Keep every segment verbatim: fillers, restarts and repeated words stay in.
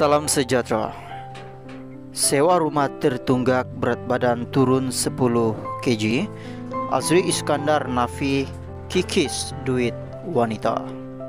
Salam sejahtera. Sewa rumah tertunggak, berat badan turun sepuluh kilogram. Azri Iskandar Nafi kikis duit wanita.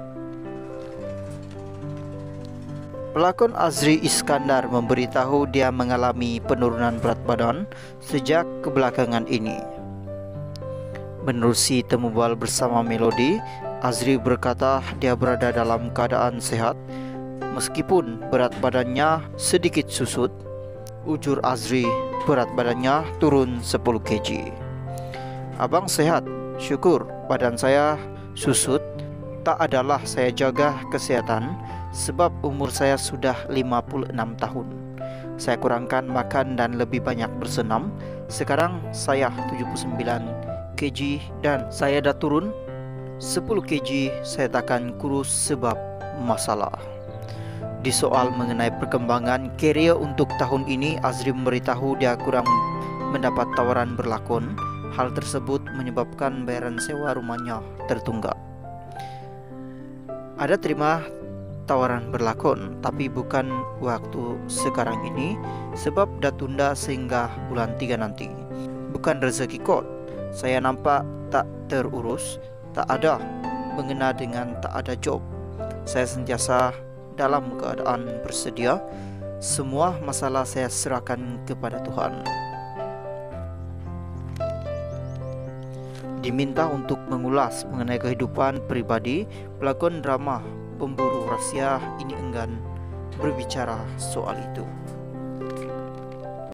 Pelakon Azri Iskandar memberitahu dia mengalami penurunan berat badan sejak kebelakangan ini. Menerusi temu bual bersama Melody, Azri berkata dia berada dalam keadaan sehat meskipun berat badannya sedikit susut. Ujur Azri, berat badannya turun sepuluh kilogram. Abang sehat, syukur. Badan saya susut. Tak adalah saya jaga kesehatan sebab umur saya sudah lima puluh enam tahun. Saya kurangkan makan dan lebih banyak bersenam. Sekarang saya tujuh puluh sembilan kilogram dan saya dah turun sepuluh kilogram. Saya takkan kurus sebab masalah. Di soal mengenai perkembangan karier untuk tahun ini, Azri memberitahu dia kurang mendapat tawaran berlakon. Hal tersebut menyebabkan bayaran sewa rumahnya tertunggak. Ada terima tawaran berlakon, tapi bukan waktu sekarang ini sebab dah tunda sehingga bulan tiga nanti. Bukan rezeki kot. Saya nampak tak terurus, tak ada mengena dengan tak ada job. Saya sentiasa dalam keadaan bersedia. Semua masalah saya serahkan kepada Tuhan. Diminta untuk mengulas mengenai kehidupan pribadi, pelakon drama pemburu rahsia ini enggan berbicara soal itu.